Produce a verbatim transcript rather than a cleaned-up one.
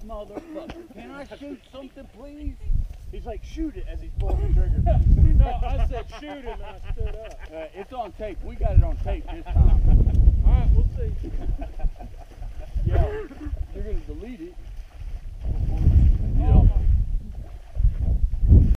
motherfucker. Can I shoot something, please? He's like, shoot it as he's pulling the trigger. No, I said shoot him and I stood up. Uh, it's on tape. We got it on tape this time. All right, we'll see. Yeah, you're gonna delete it.